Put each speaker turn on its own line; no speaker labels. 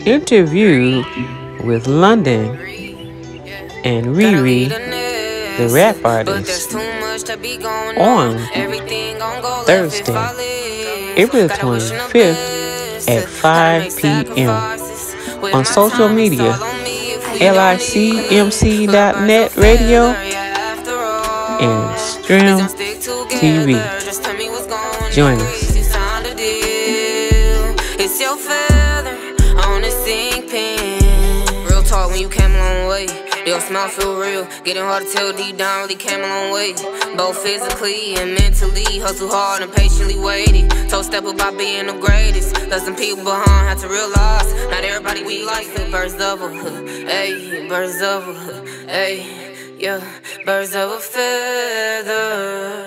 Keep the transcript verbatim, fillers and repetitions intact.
interview with Londen and Rere, the rap artist, on Thursday, April twenty-fifth at five p.m. on social media, licmc dot net radio and Stream T V. Join us.
It's your feather on the sink pen. Real talk, when you came a long way. Your smile feel real, getting hard to tell deep down, really came a long way. Both physically and mentally, hustle hard and patiently waited. Told step about being the greatest. Left some people behind, had to realize not everybody we like the birds of a hood. Ayy, birds of a hood. Ayy, yeah, birds of a feather.